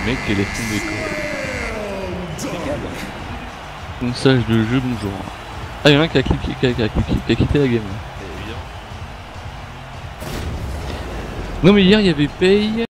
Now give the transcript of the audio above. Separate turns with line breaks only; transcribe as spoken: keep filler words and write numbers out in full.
mec qui laisse tomber quoi. Ponçage de jeu, bonjour. Ah, y'en a un qui a, cliqué, qui, a, qui, a, qui, a, qui a quitté la game. Non mais hier il y avait Pay.